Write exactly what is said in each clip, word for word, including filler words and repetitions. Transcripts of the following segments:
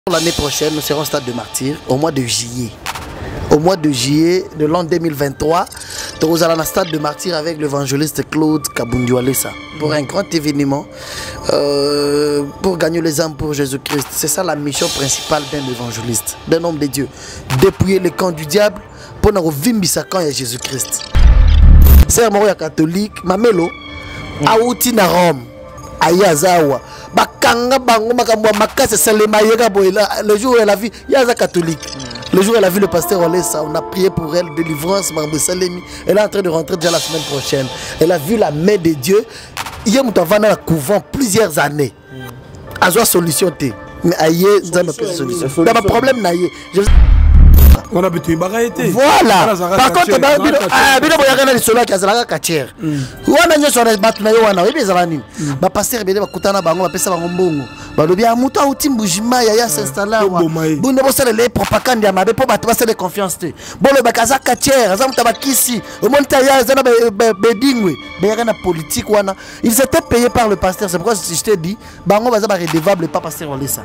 L'année prochaine, nous serons au stade de Martyrs au mois de juillet. Au mois de juillet de l'an deux mille vingt-trois, nous allons au stade de Martyrs avec l'évangéliste Claude Kabundu Alessa pour un grand événement, euh, pour gagner les âmes pour Jésus-Christ. C'est ça la mission principale d'un évangéliste, d'un homme de Dieu. Dépouiller le camp du diable pour nous vivre sa camp à Jésus-Christ. C'est un catholique, Mamelo, Aouti na Rome, Ayazawa. Bakanga bango makambo makase selema yega boyela le jour où elle a vu yaza catholique le jour où elle a vu le pasteur Olessa, on a prié pour elle délivrance makambo salemi. Elle est en train de rentrer déjà la semaine prochaine. Elle a vu la main de Dieu. Hier nous avons dans le couvent plusieurs années. Azo solution té mais aïe dans notre solution. Dans le problème naïe. On a besoin de voilà. Par contre, il y a des soldats qui ont la cachère. On a des soldats qui ont la cachère. Le pasteur Bélé va couper la bango, va passer la bongo. Le bien mouton ou timbujima ya s'installer. Bon, ne pas les propagande ya mabe pour passer de confiance. Bon, le bakaza cachère, ça mutaba kisi. Au moins taya zana bedingwe. Bérin la politique wana. Ils étaient payés par le pasteur. C'est pourquoi je t'ai dit, bango va être redevable pas pasteur Olessa.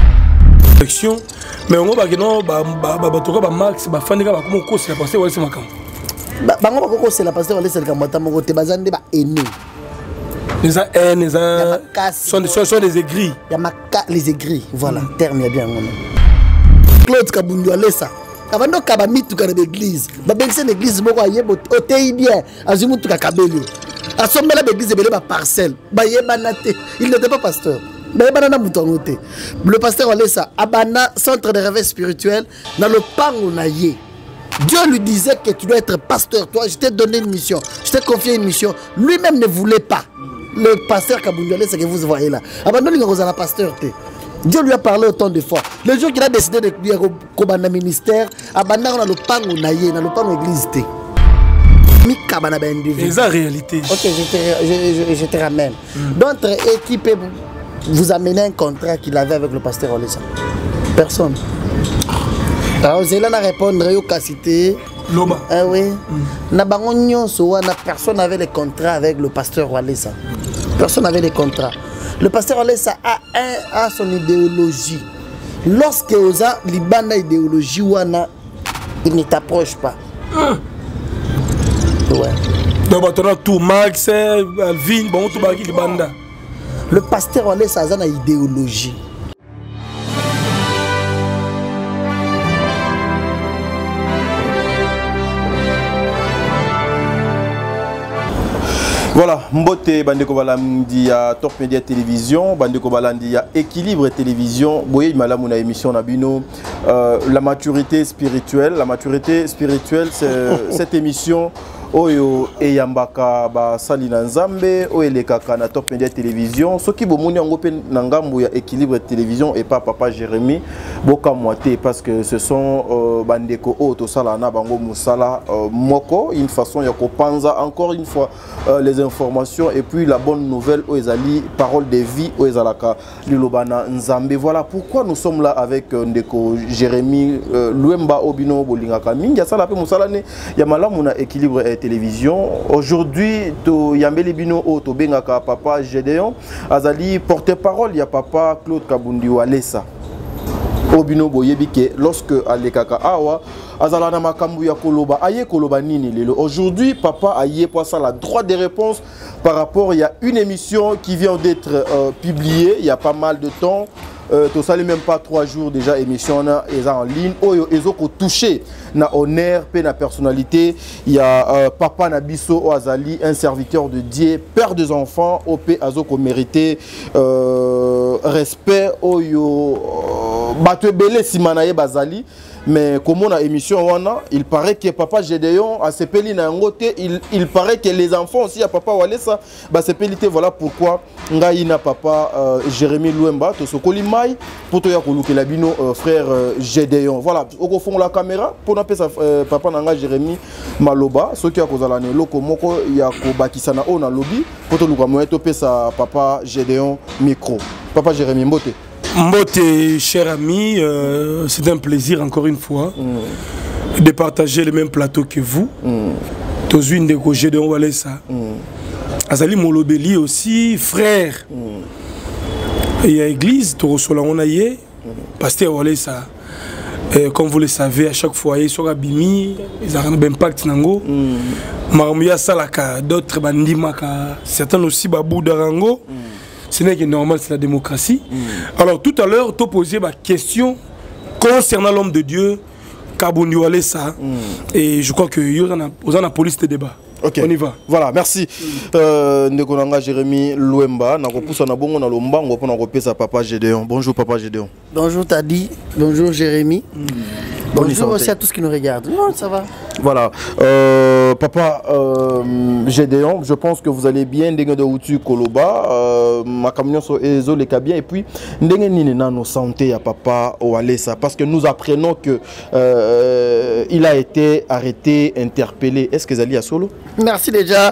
Mais on va dire non, bah bah bah toi bah Max bah fan de bah comment cause la passer ouais c'est ma camp. Bah bah on va cause la passer ouais c'est le camp bah mon côté bazande bah aîné. Les a haine les a sont des sont des aigris. Il y a ma les aigris voilà terme bien mon. Claude Kabundu Alessa. Avant de kaba mitu kana l'église. Bah ben c'est l'église moko ayebo otei bien azumu tu kabeli. A sommer la l'église belé ba parcelle. Bah yeba naté. Il n'était pas pasteur. Le pasteur Olessa abana centre de réveil spirituel dans le pango naïe. Dieu lui disait que tu dois être pasteur. Toi, je t'ai donné une mission. Je t'ai confié une mission. Lui-même ne voulait pas. Le pasteur Kabundu Alessa que vous voyez là. Abandonne le pasteur. Dieu lui a parlé autant de fois. Le jour qu'il a décidé de dire au ministère, abandonne dans le pango naïe, dans le pango église. C'est la réalité. Ok, je te, je, je, je te ramène. Mm. D'autres équipes vous amenez un contrat qu'il avait avec le pasteur Olessa. Personne. Alors, vous allez répondre aux capacités. Loba. Ah oui. Personne n'avait les contrats avec le pasteur Olessa. Personne n'avait les contrats. Le pasteur Olessa a, un, a son idéologie. Lorsque vous avez une idéologie, il ne t'approche pas. Hum. Ouais. Donc, tu as tout Max, Alvin, bon, tout le banda. Le pasteur Olessa a une idéologie. Voilà, Mbote Bandeko Balandi à Top Media Télévision, Bandeko Balandi à Équilibre Télévision. Boye Malamu na émission Nabino, euh, la maturité spirituelle. La maturité spirituelle, c'est cette émission. Oyo eyambaka ba salina nzambe oyelekaka na Top Media Télévision soki bomoni yango pe na ngambo ya Équilibre Télévision et pas Papa Jérémy boka moité parce que ce sont euh, bandeko o to sala na bango musala euh, moko une façon ya kopanza encore une fois euh, les informations et puis la bonne nouvelle o ezali parole de vie o ezalaka lilobana nzambe. Voilà pourquoi nous sommes là avec euh, ndeko Jérémy euh, Luemba Obino bolingaka mingi sala pe musala ne ya malamu na Équilibre Télévision. Aujourd'hui, to Yambeli Bino o to bengaka Papa Gédéon azali porte-parole ya Papa Claude Kabundu Alessa. Obino boyebike lorsque alekaka awa azala na makambu ya koloba aye koloba nini lelo. Aujourd'hui, Papa aye pour ça la droit des réponses par rapport il y a une émission qui vient d'être euh, publiée il y a pas mal de temps. Euh, tout ça même pas trois jours déjà émission en ligne oyo ezoko touché na honneur pe na personnalité il y a euh, Papa Nabiso Oazali un serviteur de Dieu père des enfants op azoko mérité euh, respect oyo euh, bato belé simanaye bazali. Mais comme on a émission wana, il paraît que Papa Gédéon a sepeli na ngote, il il paraît que les enfants aussi à Papa Walesa ba sepelité. Voilà pourquoi ngai na Papa euh, Jérémy Luemba to sokoli mai poto ya koluke la bino euh, frère euh, Gédéon. Voilà, au fond la caméra pour na pesa euh, Papa nanga Jérémy Maloba, ce qui a kozala ne loko moko ya ko bakisa na ona lobby poto luka moyo to pesa Papa Gédéon micro. Papa Jérémy Mbote. Mbote, cher ami, euh, c'est un plaisir encore une fois mm. de partager le même plateau que vous. Tous une de Gédéon Alessa. Azali Molobeli aussi, frère. Mm. Et à l'église, tu reçois la pasteur Walesa, euh, comme vous le savez, à chaque fois, ils sont abîmés, ils ont un impact nango. Maramouya Salaka, d'autres bandimaka, certains aussi babou darango. Ce n'est que normal, c'est la démocratie. Alors tout à l'heure, tu as posé ma question concernant l'homme de Dieu, Kabundi Walesa, et je crois que vous avez la police de débat. Okay. On y va. Voilà, merci. Euh, Ndekonanga Jérémy Louemba, na kopusa na bongo na lombango pour na kopesa papa Gédéon. Bonjour papa Gédéon. Bonjour Tadi, bonjour Jérémy. Mm. Bonjour aussi à tous qui nous regardent. Non, ça va. Voilà. Euh, papa euh, Gédéon, je pense que vous allez bien. Ndenge de Outu Koloba, euh, ma camion sur Ezo les bien. Et puis, Ndenge Nine Nano santé à papa Walesa. Parce que nous apprenons que euh, il a été arrêté, interpellé. Est-ce que Zali a solo? Merci déjà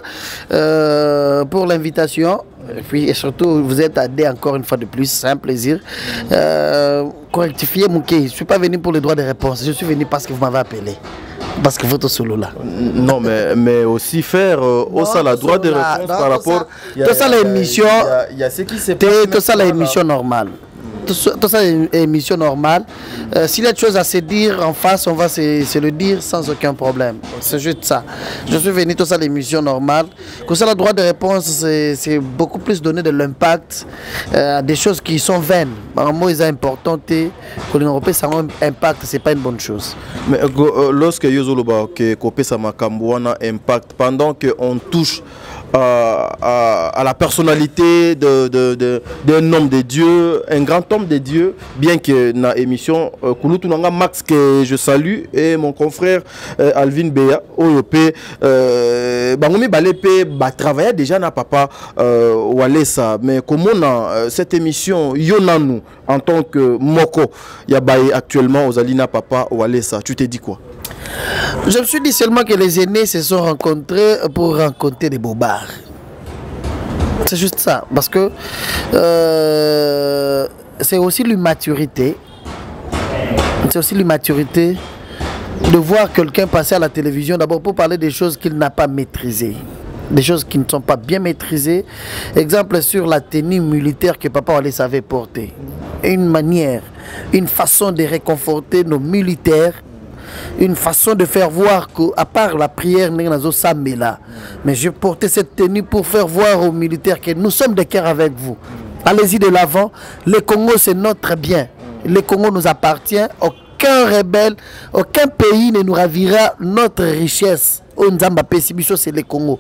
euh, pour l'invitation. Et puis et surtout, vous êtes aidé encore une fois de plus, c'est un plaisir. Euh, correctifier mon cas, je ne suis pas venu pour les droits de réponse, je suis venu parce que vous m'avez appelé. Parce que votre solo là. Non, mais, mais aussi faire euh, au ça la droit de réponse non, par rapport. Tout ça, l'émission. Il y a ce qui s'est passé. Tout ça, l'émission normale. Tout ça, une émission normale. Euh, S'il y a des choses à se dire en face, on va se, se le dire sans aucun problème. C'est juste ça. Je suis venu, tout ça, l'émission normale. Comme ça, le droit de réponse, c'est beaucoup plus donner de l'impact à euh, des choses qui sont vaines. En mot, ils sont importants. Que l'Union européenne, ça a un impact, c'est pas une bonne chose. Mais euh, lorsque Yozoloba, que Kopé Samakambo a un impact, pendant qu'on touche à, à, à la personnalité d'un de, de, de, homme de Dieu, un grand homme de Dieu, bien que dans l'émission Kouloutounanga Max que je salue et mon confrère euh, Alvin Béa, O P, euh, Bangomi Balépe, bah, travaillait déjà na papa euh, Walesa, mais comment dans cette émission, Yonanou, en tant que Moko, Yabaye actuellement aux Alina papa Walesa, tu t'es dit quoi? Je me suis dit seulement que les aînés se sont rencontrés pour rencontrer des bobards. C'est juste ça. Parce que euh, c'est aussi l'immaturité. C'est aussi l'immaturité de voir quelqu'un passer à la télévision d'abord pour parler des choses qu'il n'a pas maîtrisées. Des choses qui ne sont pas bien maîtrisées. Exemple sur la tenue militaire que Papa Walesa savait porter. Une manière, une façon de réconforter nos militaires. Une façon de faire voir qu'à part la prière, mais je portais cette tenue pour faire voir aux militaires que nous sommes de cœur avec vous. Allez-y de l'avant. Le Congo, c'est notre bien. Le Congo nous appartient. Aucun rebelle, aucun pays ne nous ravira notre richesse. C'est le Congo.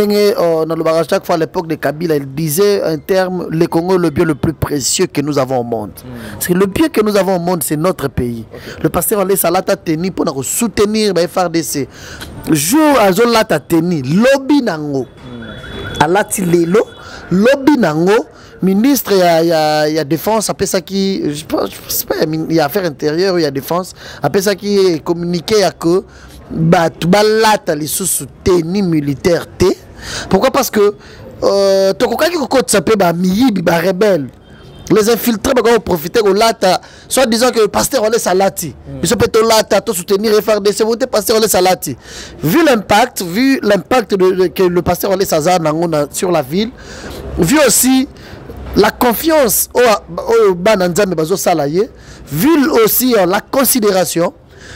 À chaque fois à l'époque de Kabila, il disait un terme, le Congo est le bien le plus précieux que nous avons au monde. C'est le bien que nous avons au monde, c'est notre pays. Okay. Le pasteur Walesa l'a tenu pour nous soutenir le F R D C. Jour à jour l'a tenu, lobby nango. Alati lelo, lobby nango. Ministre, il y a, il y a, il y a défense, après ça qui, je pense, je sais pas, il y a affaires intérieures, il y a défense, après ça qui est communiqué à que bah tu balata les sous-soutenus militaires té. Pourquoi? Parce que euh tu comprends que côté ça peut bah miyibi bah rebelle. Les infiltrés bah profiter au lata, soit disant que le pasteur Walesa lati. Ils sont peut-être lata tout soutenir et faire des voter pasteur Walesa lati. Vu l'impact, vu l'impact de, que le pasteur Walesa a sur la ville, vu aussi la confiance au au bananzambe bazo salaye, vu aussi euh, la considération.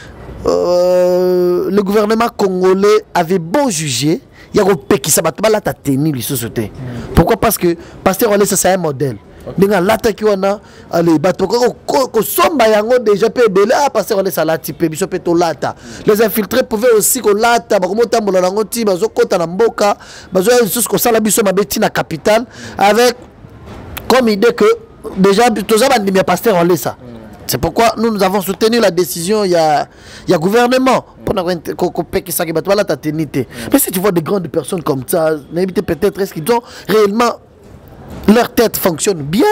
Euh, le gouvernement congolais avait beau juger, il y a un qui s'abat là ta tenue les sociétés. Pourquoi? Parce que pasteur Walesa c'est un modèle. Ninga lata ki wana allez bato ko ko somba yango déjà pe bela pasteur Walesa lati pe biso pe to lata. Les infiltrés pouvaient aussi ko lata ba ko tambola nango ti bazo kota na mboka bazo juste ko sala biso mabeti na capitale avec comme idée que déjà tous ça bandimi pasteur Walesa. C'est pourquoi nous, nous avons soutenu la décision, il y a, il y a gouvernement. Mais si tu vois des grandes personnes comme ça, peut-être est-ce qu'ils ont réellement, leur tête fonctionne bien.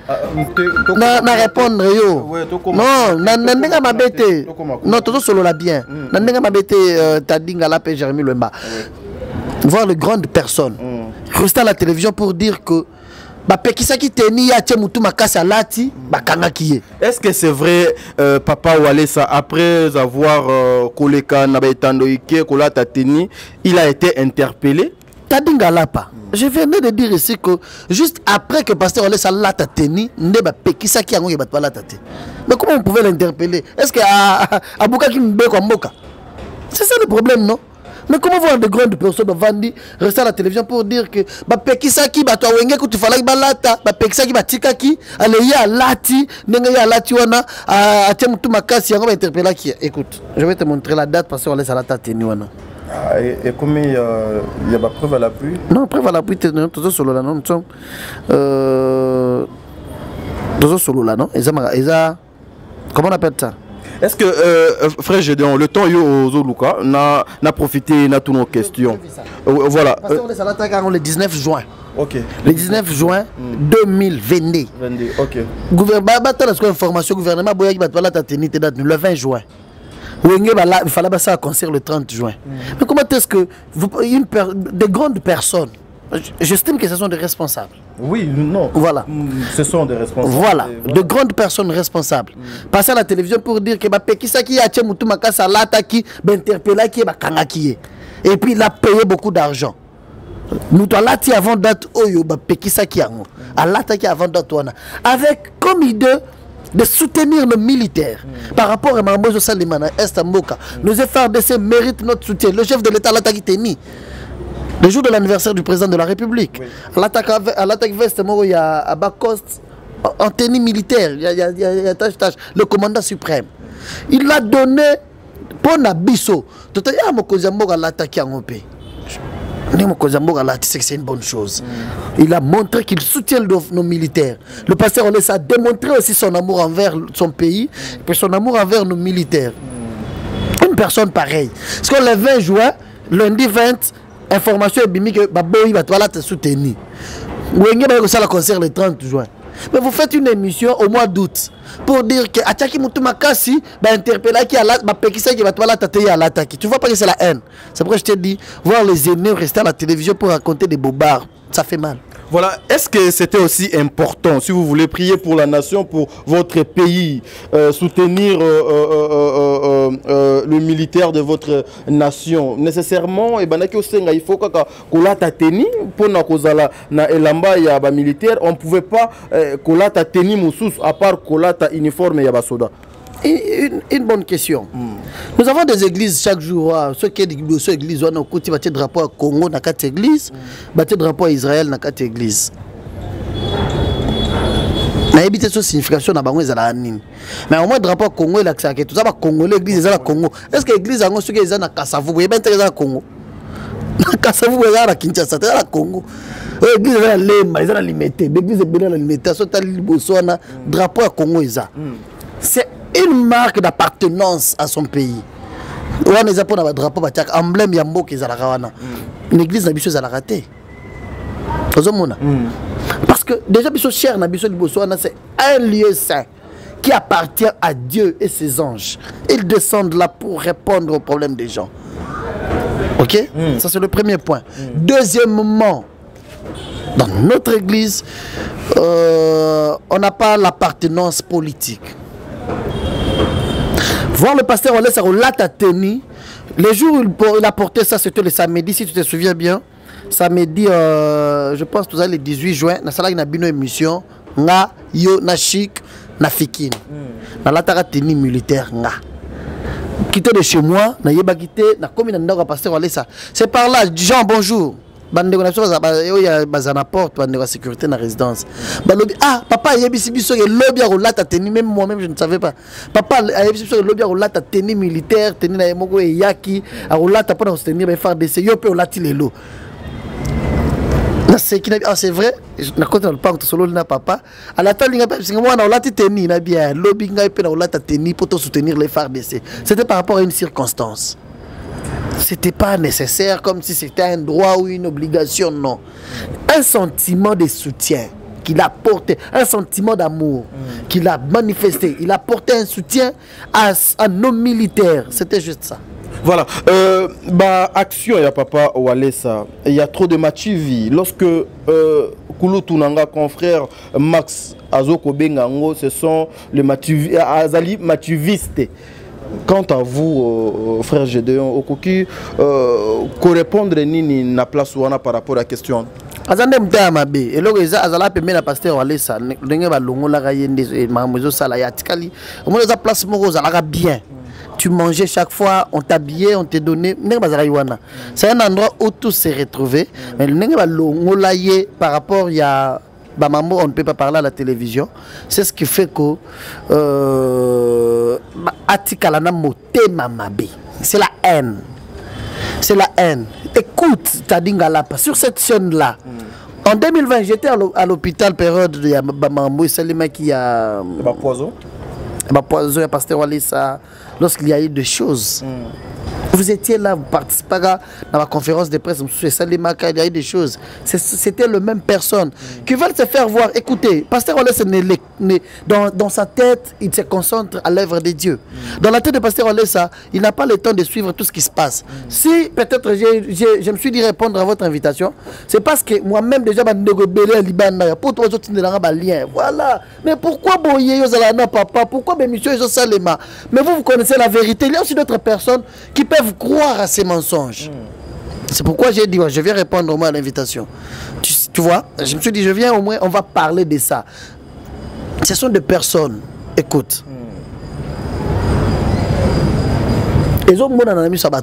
Na répondre yo. Non, na nenga mabete. Non, tout solo la bien. Na nenga mabete Tadinga la pe Jérémy Louemba. Voir les grandes personnes. Rester à la télévision pour dire que est-ce que c'est vrai, euh, Papa Walesa, après avoir euh, il a été interpellé? Tadinga Lapa. Je venais de dire ici que juste après que Pasteur Olesa lata teni, ndeba pekisa ki yango bat lata te. Mais comment on pouvait l'interpeller? Est-ce que Abouka qui mbe kwa mboka? C'est ça le problème, non? Mais comment voir de grandes personnes vandi rester à la télévision pour dire que ba pekisa ki ba to wenge ko tu fala ba lata, ba pekisa ki ba tika ki, ale ya lati, ndenge ya lati wana a tia mutu makasi yango ba interpeller qui. Écoute, je vais te montrer la date Pasteur Olesa lata teni wana. Ah, et, et comment il y a, il y a ma preuve à l'appui? Non, preuve à l'appui, tu es solo là, non? Euh. Tu es solo là, non? Comment on appelle ça? Est-ce que, euh, frère Gédéon, le temps yo Zoluka n'a profité de toutes nos questions? Euh, voilà. Parce qu'on est à l'attaque le dix-neuf juin. Ok. Le dix-neuf juin deux mille vingt-deux. vingt-deux, ok. Gouvernement, information gouvernement, Boya qui va la tenir le vingt juin. Il fallait passer à concert le trente juin. Mm. Mais comment est-ce que vous, une per, de grandes personnes, j'estime que ce sont des responsables. Oui, non. Voilà. Ce sont des responsables. Voilà, voilà. De grandes personnes responsables. Mm. Passer à la télévision pour dire que Pekisaki a tué Moutou Makasa Lataki, Benterpelaki et Kangaki. Et puis il a payé beaucoup d'argent. Nous avons lati avant date Oyo, Pekisaki Ango. A Lataki avant date Wana. Avec comme idée de soutenir nos militaires mmh. par rapport à Mambozo Salimana, Estamboka. Mmh. Nos F R D C méritent notre soutien. Le chef de l'État l'attaque Teni. Le jour de l'anniversaire du président de la République. Oui. À l'attaque veste, il y a à Bacoste, en tenue militaire, il y a, il y a, il y a, il y a tâche, tâche, le commandant suprême. Il l'a donné pour Nabiso. Tout à l'heure, il a l'attaqué en O P. C'est une bonne chose. Mm. Il a montré qu'il soutient nos militaires. Le pasteur Olesa a démontré aussi son amour envers son pays et son amour envers nos militaires. Mm. Une personne pareille. Parce que le vingt juin, lundi vingt, information est bimi que Baboui va te soutenir. Vous avez le concert le trente juin. Mais vous faites une émission au mois d'août pour dire que Ataki Moutumakasi va interpeller qui a la Pekisa qui va te l'attaquer à l'attaque. Tu vois pas que c'est la haine. C'est pourquoi je t'ai dit, voir les aînés rester à la télévision pour raconter des bobards, ça fait mal. Voilà, est-ce que c'était aussi important, si vous voulez prier pour la nation, pour votre pays, euh, soutenir euh, euh, euh, euh, euh, le militaire de votre nation, nécessairement, et ben il faut que kolata teni pour na kozala na elamba ya ba militaire, on pouvait pas kolata teni musus à part kolata uniforme ya ba soda. Une, une bonne question. Mm. Nous avons des églises chaque jour. Ceux qui ont des églises, on a un drapeau à Congo dans quatre églises, un drapeau à Israël dans quatre églises. Mais il y a une signification dans les églises. Mais au moins, le drapeau à Congo, il y a tout ça, Congo, l'église est à Congo. Est-ce que l'église est à Kassavou? Il y a un Congo. Kassavou est à Kinshasa, c'est à Congo. L'église est à Lema, ils sont à limité. L'église est à limité. Le drapeau à Congo est là. C'est une marque d'appartenance à son pays. On a des drapeaux, emblème Yambo qui est à la Rawana. L'église n'a pas raté. Parce que déjà, cher c'est un lieu saint qui appartient à Dieu et ses anges. Ils descendent là pour répondre aux problèmes des gens. Ok? Mm. Ça, c'est le premier point. Mm. Deuxièmement, dans notre église, euh, on n'a pas l'appartenance politique. Voir le pasteur Olesa Rolata Teni, le jour où il a porté ça, c'était le samedi, si tu te souviens bien. Samedi, euh, je pense que le dix-huit juin, dans la salle de une émission, nga yo na chic na fikine. Dans la Tara Teni militaire nga. Quitté de chez moi, na yeba quitté, na commune na pasteur Olesa. C'est par là, Jean, bonjour. Bande de il y a bazana porte bande de sécurité dans la résidence. Ah papa il y a biso biso le lobby à Rolata Teni, même moi-même je ne savais pas. Papa il y a biso le lobby à Rolata Teni militaire, Teni na moko et yaki à Rolata pour soutenir les F R D C yo pe Rolati lelo. C'est qui ah c'est vrai, na côté le parc solo na papa. À la table c'est moi na Rolati Teni na bien lobby ngai pe na Rolata Teni pour soutenir les F R D C. C'était par rapport à une circonstance. C'était pas nécessaire comme si c'était un droit ou une obligation, non. Un sentiment de soutien qu'il a porté, un sentiment d'amour mm. qu'il a manifesté. Il a porté un soutien à, à nos militaires. C'était juste ça. Voilà. Euh, bah, action, il y a papa Olesa. Il y a trop de machivi. Lorsque euh, Kouloutounanga, confrère Max Azoko Bengango, ce sont les machivi, Azali machivistes. quant à vous, euh, frère Gédéon, au coquille, euh, correspondre nini na place wana par rapport à la question. Azande mta mabe eloko eza azala pembe na pasteur Walesa ndenge balongola ka yende mamezo sala ya tikali omona za place moko zalaka bien. Tu mangeais chaque fois, on t'habillait, on te donnait. C'est un endroit où tout s'est retrouvé. Mais le par rapport il y a Bamamo, on ne peut pas parler à la télévision. C'est ce qui fait que euh, c'est la haine. C'est la haine. Écoute, Tadingala, sur cette chaîne-là. Mm. En deux mille vingt, j'étais à l'hôpital, période de Bamamo, Salima qui a. Bah, poison. Bah, poison, il y a pasteur Walesa. Lorsqu'il y a eu des choses. Mm. Vous étiez là, vous participez dans la conférence de presse, il y a eu des choses. C'était la même personne mm. qui veulent se faire voir. Écoutez, pasteur Walesa, dans, dans sa tête, il se concentre à l'œuvre de Dieu. Mm. Dans la tête de pasteur Walesa, il n'a pas le temps de suivre tout ce qui se passe. Mm. Si peut-être je me suis dit répondre à votre invitation, c'est parce que moi-même déjà, je suis Liban, pour toi, je lien. Voilà. Mais pourquoi Boye, papa? Pourquoi monsieur Salema? Mais vous, vous connaissez la vérité. Il y a aussi d'autres personnes qui peuvent croire à ces mensonges. Mm. C'est pourquoi j'ai dit, ouais, je viens répondre au moins à l'invitation. Tu, tu vois, je me suis dit, je viens au moins, on va parler de ça. Ce sont des personnes, écoute. Et autres, moi, on a mis ça,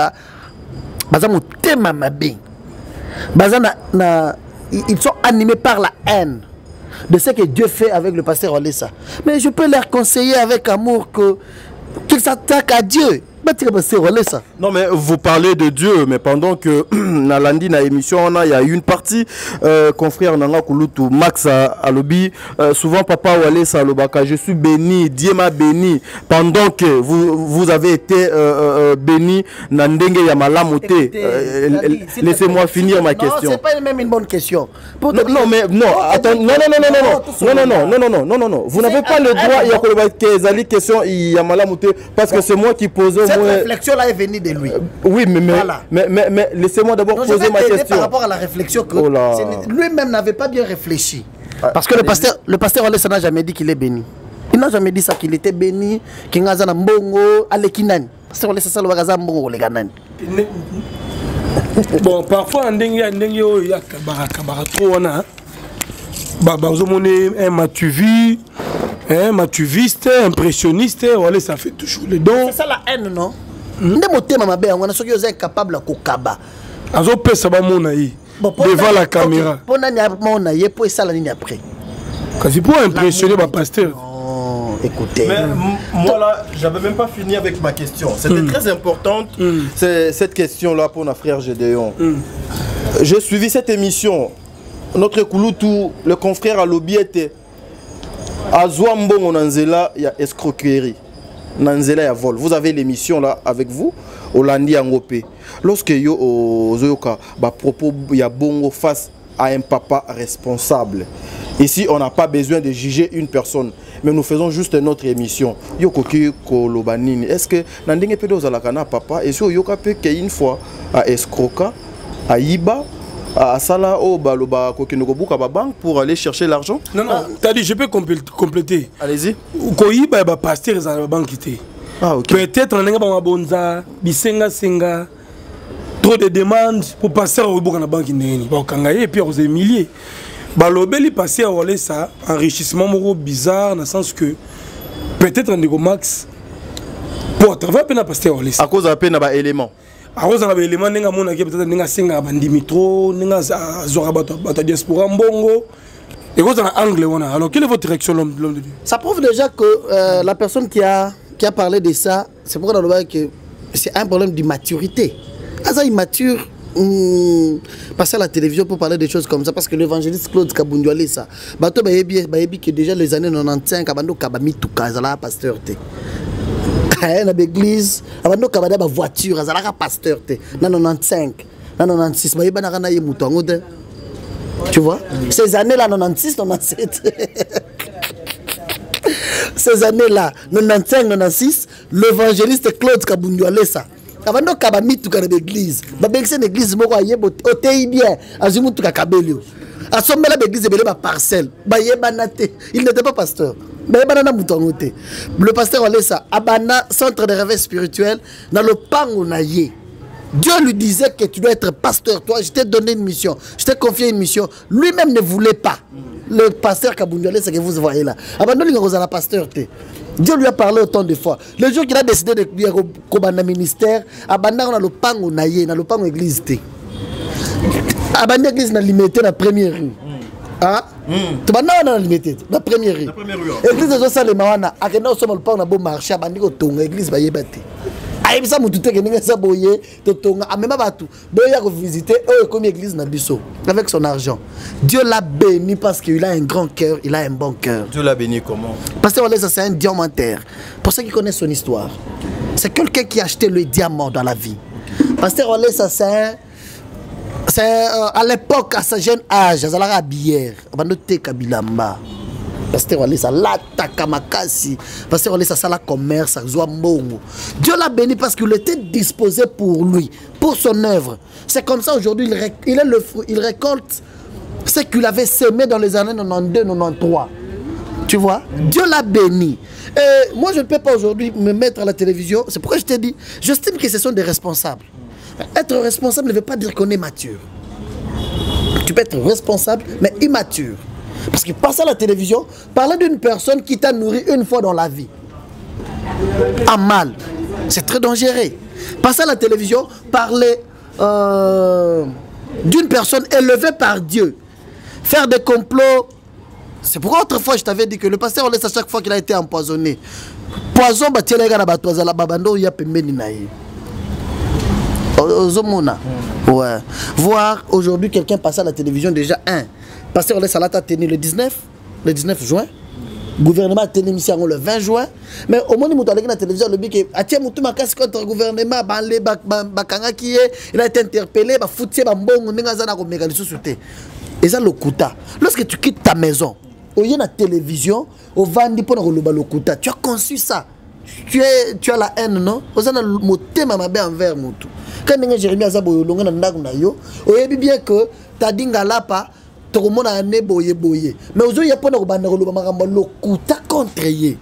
ils sont animés par la haine de ce que Dieu fait avec le pasteur Walesa. Mais je peux leur conseiller avec amour que qu'ils s'attaquent à Dieu. Non mais vous parlez de Dieu, mais pendant que na landi na émission on a il y a une partie euh, confrère Nanga Kulutu Max à lobby euh, souvent papa Walesa Lobaka je suis béni, Dieu m'a béni pendant que vous vous avez été euh, euh, béni na ndenge ya malamoté. Euh, laissez-moi finir ma question. Non, c'est pas même une bonne question. Non, non mais non, attends, non non non non non non non non non non non non non vous n'avez pas le droit il y a que zali question il y a malamoté parce que c'est moi qui posais. Cette réflexion-là est venue de lui. Euh, oui, mais, mais, voilà. mais, mais, mais laissez-moi d'abord poser ma question. Par rapport à la réflexion que oh lui-même n'avait pas bien réfléchi. Ah, parce que le pasteur, le pasteur Walesa n'a jamais dit qu'il est béni. Il n'a jamais dit ça, qu'il était béni, qu'il n'a pas mbongo, alekinan. Pasteur Walesa ça le bagaza mbongo le ganan. Bon, parfois, on y a des trop on a. Bah, un matuviste, un matuviste, impressionniste, voilà, ça fait toujours les dons. C'est ça la haine, non? On a ceux qui sont capables de kokaba. Azo pesa ba mona yi devant la caméra. Pour nanya mona yi pour ça la ligne après. Quasi pour impressionner ma pasteur. Oh, écoutez. Mais moi là, j'avais même pas fini avec ma question. C'était mm. très importante. Mm. C'est cette question là pour notre frère Gédéon. Mm. J'ai suivi cette émission. Notre Kulutu, le confrère à lobby était à Zouambon Nanzela, il y a escroquerie. Nanzela, il y a vol. Vous avez l'émission là avec vous, Olandi Angopé. Lorsque yo au Zoyoka, bah propos il y a bongo face à un papa responsable. Ici, on n'a pas besoin de juger une personne, mais nous faisons juste notre émission. Yo koki kolobanini. Est-ce que nandenge pedo zalakana papa et sur yoka pe une fois à escroquer, à Iba à Sala au Baloba Kokinogobuka banque pour aller chercher l'argent? Non, non, ah. T'as dit, je peux compléter. Allez-y. Koyi ba pasteur dans la banque. Ah, ok. Peut-être on a pas bonza, bisenga senga, trop de demandes pour passer au bout de la banque. Et puis aux milliers. Balobeli passer à Walesa, enrichissement moro bizarre dans le sens que peut-être on est max pour travailler peine à passer à Walesa. À cause de la peine à élément. À cause de l'élément, nous avons peut-être senga bandimitro, nous avons la diaspora mbongo. Et vous avez un angle. Alors, quelle est votre réaction, l'homme de Dieu? Ça prouve déjà que euh, la personne qui a, qui a parlé de ça, c'est pourquoi on que c'est un problème d'immaturité. Asa immature, hum, passer à la télévision pour parler des choses comme ça, parce que l'évangéliste Claude Kabundu Walesa, bato bayebi bayebi que déjà les années quatre-vingt-quinze, kabando kabami tout kazala pasteur te. Dans l'église, abando kabada ba voiture, azalaka pasteur te. Dans quatre-vingt-quinze, dans quatre-vingt-six, bayebi na kana ye mutongo te. Tu vois, mmh. Ces années-là, quatre-vingt-six, quatre-vingt-sept, ces années-là, quatre-vingt-quinze, quatre-vingt-six, l'évangéliste Claude Kabundu Walesa, avant de kabami tout dans l'église, babengse l'église moko ayebo otei bien, azimu tout kabelio. À son là l'église est ma parcelle. Il n'était pas pasteur. Le pasteur Olesa abana centre de réveil spirituel dans le pango naïe. Dieu lui disait que tu dois être pasteur. Toi, je t'ai donné une mission. Je t'ai confié une mission. Lui-même ne voulait pas. Le pasteur Kabundiole, c'est que vous voyez là. Abandonne le pasteur. Dieu lui a parlé autant de fois. Le jour qu'il a décidé de dire au ministère, abandonne dans le pango naïe, dans le pango église. Abandonne l'église dans limité la première rue. Ah, tu vas dans limité la première rue. L'église de Zosa le Mawana, à quel moment le pango na bon marché, abandonne au ton église va y battre. Aïe, ça m'a tout que nous avons boyé, totonga, a même pas tout. Boya a visité, oh, comme église Nabiso, avec son argent. Dieu l'a béni parce qu'il a un grand cœur, il a un bon cœur. Dieu l'a béni comment? Parce que c'est un diamantaire. Pour ceux qui connaissent son histoire, c'est quelqu'un qui a acheté le diamant dans la vie. Parce que c'est un. C'est euh, à l'époque, à ce jeune âge, à la bière, à noter Kabilamba. Pasteur Olesa l'attaque makasi. Pasteur Olesa ça la commerce, ça soit mongo. Dieu l'a béni parce qu'il était disposé pour lui, pour son œuvre. C'est comme ça aujourd'hui, il, ré, il, est le fruit, il récolte ce qu'il avait semé dans les années quatre-vingt-deux quatre-vingt-treize. Tu vois, Dieu l'a béni. Et moi, je ne peux pas aujourd'hui me mettre à la télévision. C'est pourquoi je t'ai dit, j'estime que ce sont des responsables. Être responsable ne veut pas dire qu'on est mature. Tu peux être responsable, mais immature. Parce que passer à la télévision, parler d'une personne qui t'a nourri une fois dans la vie, en mal, c'est très dangereux. Passer à la télévision, parler euh, d'une personne élevée par Dieu, faire des complots. C'est pourquoi autrefois je t'avais dit que le pasteur on laisse à chaque fois qu'il a été empoisonné. Poison, bah tiens les gars, bah toi la babando il y a pembeni naïe. Ouais. Voir aujourd'hui quelqu'un passer à la télévision déjà un. Pasteur Olesa Salata a tenu le dix-neuf, le dix-neuf juin. Le gouvernement a tenu l'émission le vingt juin. Mais au moment où on a la télévision, le bic a tenu tout ma casse contre le gouvernement, il a été interpellé, il a foutu un bon, il a été et ça le kuta. Lorsque tu quittes ta maison, au lieu de la télévision, au vandi pour le kuta, tu as conçu ça. Tu, es, tu as la haine, non? Vous avez le thème envers moi. Quand Jérémie a dit que bien que ta dinga là pas. Mais aujourd'hui, il y a pas de kuta contre ye.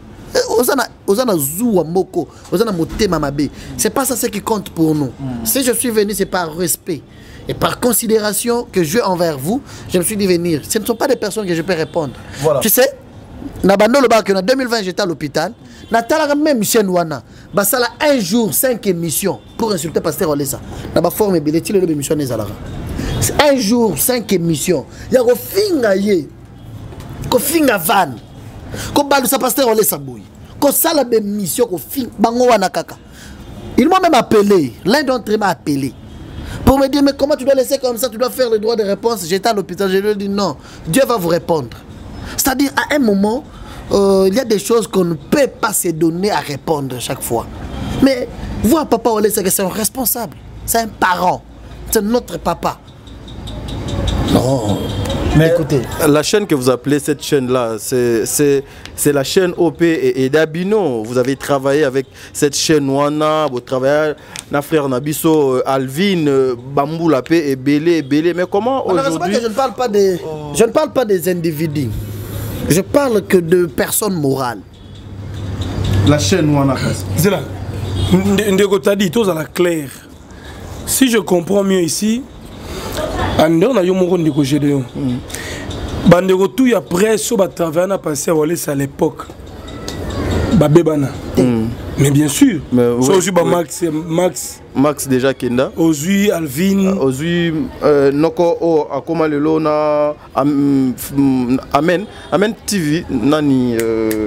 C'est pas ça ce qui compte pour nous. Si je suis venu, c'est par respect et par considération que je envers vous, je me suis dit venir. Ce ne sont pas des personnes que je peux répondre. Voilà. Tu sais, en deux mille vingt, j'étais à l'hôpital. Natala même Michel Wana, basala un jour cinq émissions pour insulter Pasteur Olesa. Na ba forme bileti le émission nezalara. Un jour cinq émissions. Ya ko finga ye. Ko finga van. Ko balu sa Pasteur Olesa boy. Ko sala be mission ko fin bango wana kaka. Ils m'ont même appelé, l'un d'entre eux m'a appelé pour me dire mais comment tu dois laisser comme ça, tu dois faire le droit de réponse. J'étais à l'hôpital, je lui ai dit non, Dieu va vous répondre. C'est-à-dire à un moment Euh, il y a des choses qu'on ne peut pas se donner à répondre chaque fois. Mais voir papa Olesa, c'est un responsable, c'est un parent, c'est notre papa. Non. Mais écoutez, la chaîne que vous appelez cette chaîne-là, c'est la chaîne O P et, et d'Abino. Vous avez travaillé avec cette chaîne Wana, vous travaillez avec frère Nabiso, Alvin, Bambou Lapé et Belé, Belé. Mais comment aujourd'hui... Je ne parle pas des, oh. je ne parle pas des individus. Je parle que de personnes morales. La chaîne Wana. C'est là. Ndeko t'a dit, tout à la claire. Si je comprends mieux ici, on a eu mon Ndeko Gédéon. Bandeko tout après, so ba travailler na passé à Olesa à l'époque. Ba bebana. Mais bien sûr. Mais oui, so, oui. Max, Max. Max déjà Kenda. Ozui Alvin. Ozui Noko O Akoma Lelo na Amen. Amen T V nani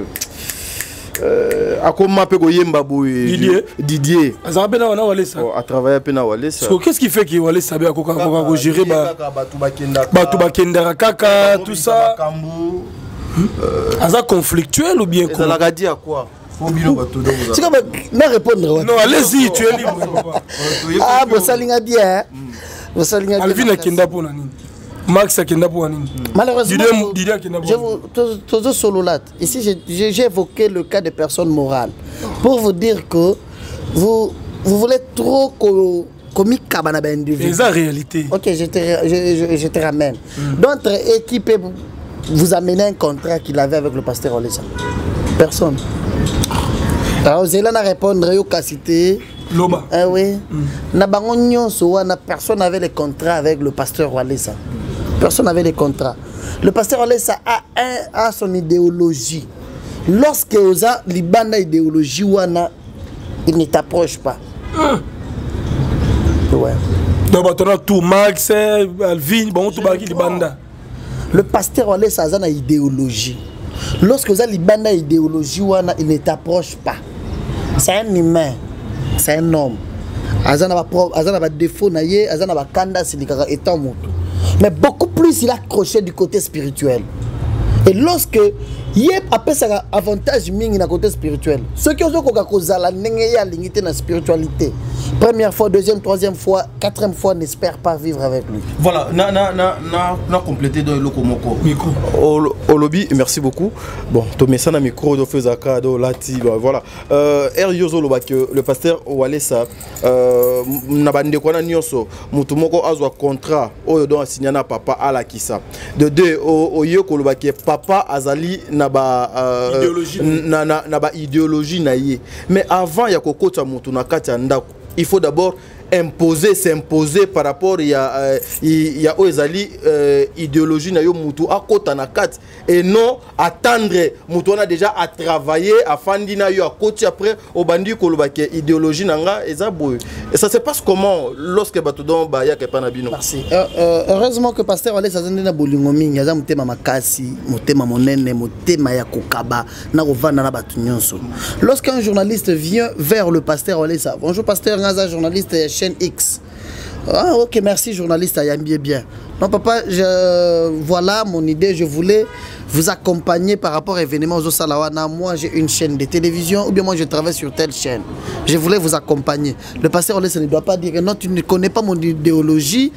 Akoma Pego Yemba Boy. Didier. Didier. Azabena wana Olesa. A travailler à Pena Olesa. Qu'est-ce qui fait que Olesa sabe akoka ko gérer ba Batuba Kenda Kaka tout ça. Aza conflictuel ou bien quoi? Ça l'a dit à quoi? C'est comme me répondre. Non, allez-y, tu es libre. Ah, vous salinga bien. Vous salinga bien. Alvin Akenda pour nani. Max Akenda pour nani. Malheureusement, Didier Akenda pour nani. Je vous sololat. Ici, j'ai évoqué le cas de personnes morales pour vous dire que vous vous voulez trop qu'on comme kabana ben individu. C'est la réalité. Ok, je te, je, je, je te ramène. Mm. D'autres équipes vous amener un contrat qu'il avait avec le pasteur Olesa. Personne. Alors, vous allez répondre au cacité. Loba. Ah oui. Mm. Personne n'avait les contrats avec le pasteur Olesa. Personne n'avait les contrats. Le pasteur Olesa a, un, a son idéologie. Lorsque vous avez l'ibanda idéologie, il ne t'approche pas. Mm. Ouais. Donc, tu as tout Max, Alvin, bon, tout le banda. Le pasteur Olesa a une idéologie. Lorsque vous avez une idéologie, il ne t'approche pas. C'est un humain. C'est un homme. Il a des défauts, il a des kanda, mais beaucoup plus il a accroché du côté spirituel. Et lorsque il y a un avantage dans le côté spirituel, ceux qui ont la spiritualité, première fois, deuxième, troisième fois, quatrième fois, n'espèrent pas vivre avec lui. Voilà, na na na na na complété dans le lokomoko. Micro. Au lobby, merci beaucoup. Bon, tu mets ça dans le micro, tu fais ça, lati, voilà. Euh, R Yozo que le pasteur Olesa, euh, n'a pas de quoi na nyonso, mutumoko azwa contrat, oyo don signé na papa ala kisa. De deux, au yoko lobaki papa azali na ba euh, idéologie na na na ba idéologie na ye. Mais avant ya kokota mutu na kati ya ndako, il faut d'abord imposer, s'imposer par rapport à euh, il y a Ozali euh, idéologie na yo mutu à côté na kat et non attendre mutu on a déjà à travailler à fandi na yo à côté après au bandi kolobake idéologie nanga et ça boy et ça se passe comment lorsque batudon ba ya kepa na bino. Merci. Euh, euh, heureusement que pasteur Olesa azende na bolingo mingi aza mutema makasi mutema monene mutema ya kokaba na kovanda na batu nyonso. Lorsqu'un journaliste vient vers le pasteur Olesa, bonjour pasteur ngaza journaliste chaîne X. Ah ok, merci journaliste Ayambi bien. Non papa, je, voilà mon idée, je voulais vous accompagner par rapport à l'événement aux Salawana. Moi j'ai une chaîne de télévision ou bien moi je travaille sur telle chaîne. Je voulais vous accompagner. Le pasteur Olesa ne doit pas dire non, tu ne connais pas mon idéologie,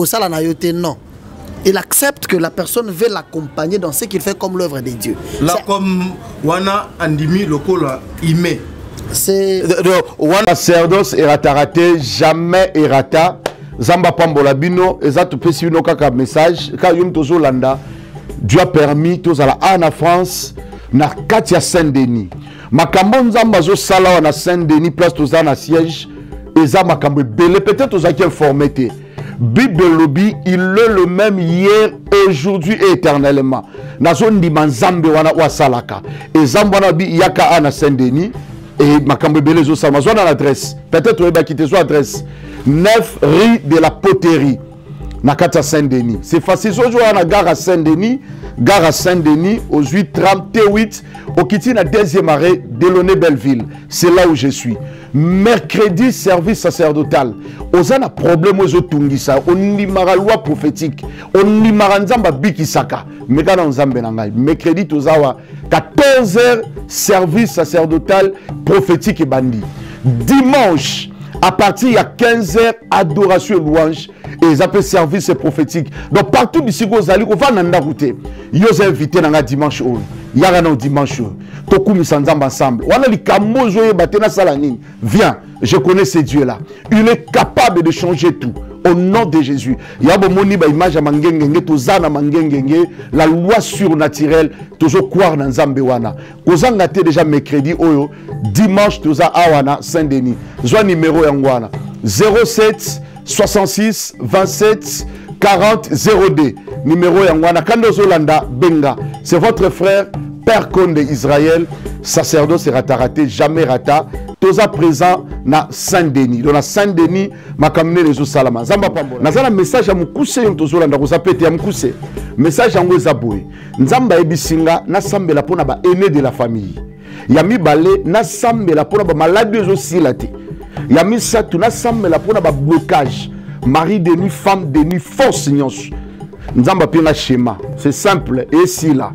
non. Il accepte que la personne veut l'accompagner dans ce qu'il fait comme l'œuvre de Dieu. Là comme Wana Andimi Lokola Ime. C'est Wana sacerdoce erata jamais erata. Zamba pambola bino ezatu pesi bino kaka message ka yum tozo landa. Dieu a permis tous à la en France na Katia Saint-Denis. Makambo nzamba zo sala na Saint-Denis place toza na siège eza makambo belé peut-être aux qui informé te. Bible lobby il est le même hier aujourd'hui et éternellement. Na zone di manzambe wana wa salaka. Ezamba na bi yaka na Saint-Denis. Et Makambo Belé Zosama, soit dans l'adresse, peut-être vous avez quitté son adresse, neuf rue de la Poterie, Nakata Saint-Denis. C'est facile, aujourd'hui on a gare à Saint-Denis, gare à Saint-Denis, aux huit trente-huit, au Kitty, la deuxième arrêt, Delaunay Belleville. C'est là où je suis. Mercredi, service sacerdotal. On a un problème aux Otungisa, on y mara loi prophétique, on y mara nzamba bikisaka. Mais quand on a mercredi, tout ça, quatorze heures, service sacerdotal prophétique et bandit. Dimanche, à partir de quinze heures, adoration et louange. Et ils appellent service prophétique. Donc partout d'ici, vous allez, on va dans route. Ils ont invité dans dimanche. Il y a un dimanche. Toku misandam ensemble. On a les camozo et batena salanine. Viens, je connais ce Dieu-là. Il est capable de changer tout. Au nom de Jésus. Il y a une image à Mangengenge, Tozana Mangengenge, la loi surnaturelle, toujours croire dans Zambewana. Kozan a déjà mercredi, Oyo, dimanche, Toza Awana, Saint-Denis. Zwa numéro Yangwana. zéro sept soixante-six vingt-sept quarante zéro deux. Numéro Yangwana. Kando Zolanda, Benga. C'est votre frère, Père Conde Israël, sacerdoce rata raté, jamais rata. Toza présent na Saint-Denis. Dans Saint-Denis, ma kamine les salama. Zamba pambo. Nazana message à mukuse yon tozola ndako zapete ya mukuse. Message yango ezaboué. Nzamba ebisinga na sambela pona ba aîné de la famille. Yami balé na sambela pona ba maladie aussi laté. Yami satu na sambela pona ba blocage. Mari de nuit, femme de nuit, force nyonso. Nzamba pena schéma. C'est simple et si là.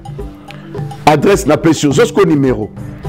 Adresse na pression. Jusqu'au numéro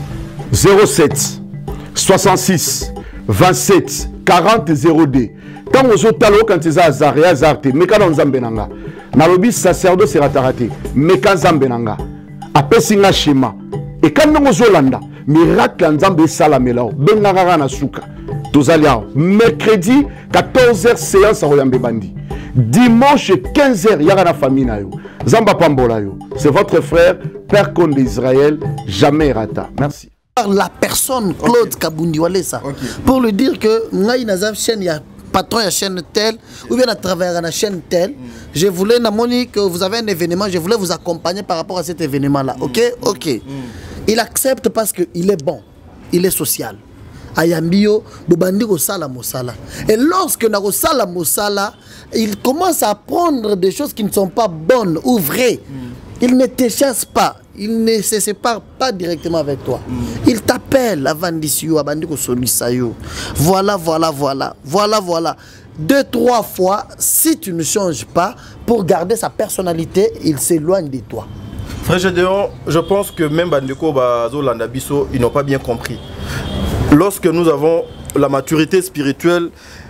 zéro sept soixante-six vingt-sept quarante zéro deux. Quand vous êtes allé quand vous êtes à Zarte, mais quand vous êtes à Nalobi sacerdoce sera raté, mais quand vous êtes à après singa schéma. Et quand vous êtes à miracle en Zambé salamela, benga na suka. Tozalia. Mercredi, quatorze heures, séance à Royambe Bandi. Dimanche, quinze heures, Yara na famille na yo. Zamba Pambola yo. C'est votre frère, Père Conde d'Israël, jamais rata. Merci. La personne, Claude okay. Kabundi Walesa, okay. Pour lui dire que Ngaï Nazaf chaîne, il y a patron de la chaîne telle, ou bien à travers la chaîne telle, mm. Je voulais, Namoni, que vous avez un événement, je voulais vous accompagner par rapport à cet événement-là. Mm. Ok, ok. Mm. Il accepte parce qu'il est bon, il est social. Ayambio, Bobandi Sala Mosala. Et lorsque Nako Sala Mosala, il commence à apprendre des choses qui ne sont pas bonnes ou vraies. Mm. Il ne te chasse pas, il ne se sépare pas directement avec toi. Mm. Il t'appelle avant d'ici, Abandiko Solisayo. Voilà, voilà, voilà, voilà, voilà. Deux, trois fois, si tu ne changes pas, pour garder sa personnalité, il s'éloigne de toi. Frère Gédéon, je pense que même Bandeko Bazo Landabiso, ils n'ont pas bien compris. Lorsque nous avons la maturité spirituelle,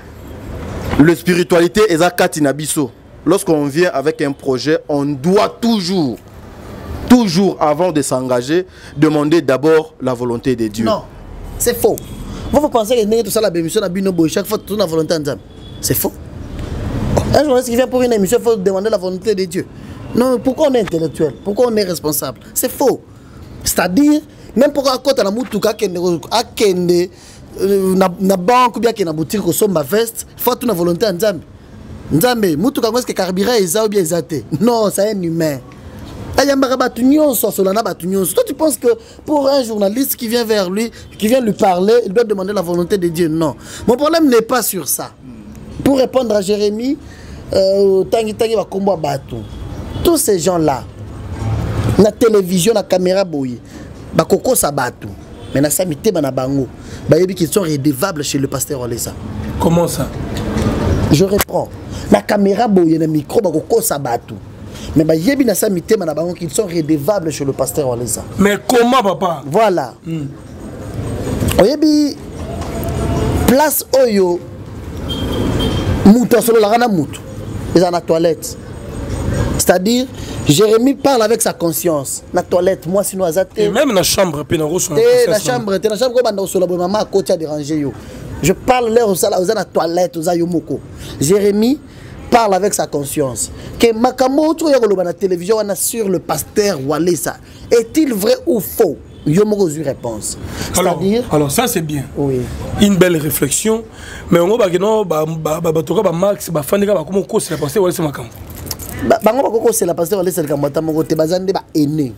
la spiritualité est à Katinabiso. Lorsqu'on vient avec un projet, on doit toujours, toujours avant de s'engager, demander d'abord la volonté de Dieu. Non, c'est faux. Vous pensez que tout ça, la bémission, chaque fois, tout la volonté de Dieu. C'est faux. Un journaliste qui vient pour une émission, il faut demander la volonté de Dieu. Non, pourquoi on est intellectuel? Pourquoi on est responsable? C'est faux. C'est-à-dire, même pour raconter la moutouka, à Kende, na banque, ou bien na boutique, au sommet veste, il faut toute la volonté de Dieu. Nzambe, mutu kangwes ke carburant eza ou bien ezate. Non, c'est un humain. Ayambara batunyon so solana batunyon. Toi tu penses que pour un journaliste qui vient vers lui, qui vient lui parler, il doit demander la volonté de Dieu? Non. Mon problème n'est pas sur ça. Pour répondre à Jérémie, euh, tangi tangi va combo batu. Tous ces gens-là, la télévision, la caméra boye, ba koko sa batu. Mais na samité bana bango, ba yebi qu'ils sont redevables chez le pasteur Olesa. Comment ça? Je reprends. La caméra boye na micro ba koko sa batu. Mais bah yebi na samité bana bango qu'ils sont redevables chez le pasteur Olesa. Mais comment papa? Voilà. Mm. Oyebi place oyo muto solo la rana muto. Ils sont à la toilette. C'est-à-dire, Jérémie parle avec sa conscience. La toilette, moi sinon azate. Et même dans la chambre, puis dans la chambre, dans la chambre, quand maman à côté a dérangé. Je parle là aux à la toilette, aux ayomoko. Jérémie parle avec sa conscience. Que Makamo, tu regardes la télévision, on assure le pasteur Walesa. Est-il vrai ou faux? Yomoko une réponse. C'est-à-dire. Alors, alors ça c'est bien. Oui. Une belle réflexion. Mais on va dire bah bah bah bah Max bah fan bah comment cause c'est la pasteur Walesa Makamo. Bango bakoko c'est la pasteur Walesa Kamata moko te bazande ba aîné.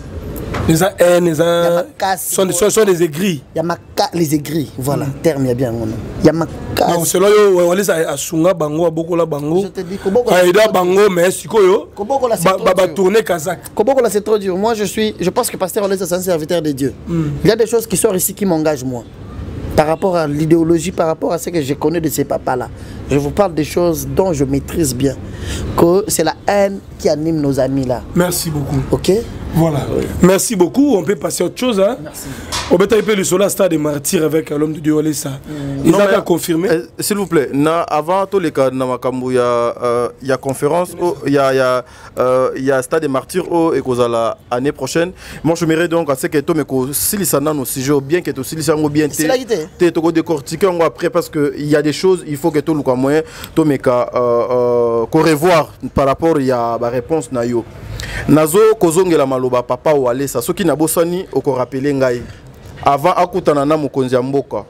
Les haines, les sont, sont, sont des aigris. Il y a les aigris, voilà, mm. Terme, il y a bien. Il y a ma casse. Non, c'est là où on laisse à Sunga Bango, à beaucoup la Bango. Je te dis, Koboko. Aïda Bango, mais si quoi yo? Koboko la c'est trop dur. Ba tourner Kazakh. Koboko la c'est trop dur. Moi, je suis, je pense que pasteur Olesa c'est un serviteur de Dieu. Mm. Il y a des choses qui sortent ici qui m'engagent moi. Par rapport à l'idéologie, par rapport à ce que je connais de ces papas-là. Je vous parle des choses dont je maîtrise bien. Que c'est la haine qui anime nos amis là. Merci beaucoup. Ok? Voilà. Oui. Merci beaucoup. On peut passer à autre chose. Hein? Merci. On peut taper le solar stade des martyrs avec l'homme de Dieu Olesa. Mm. Il a confirmé. Euh, S'il vous plaît, na, avant tous les cas, il y a euh, y a conférence, il y a il y a euh, y a stade des martyrs au et la année prochaine. Moi, je m'aimerais donc à ce que tu me si les sana nos sujets bien que tu si les sana bien t'es t'es tu décortiquer après parce que il y a des choses il faut que tu le quoi moyen tu me ka euh revoir par rapport il y a la réponse na yo. Nazo kozongela maloba papa Walesa soki na bosani oko rappeler ngai avant akutana na mokonzi ya mboka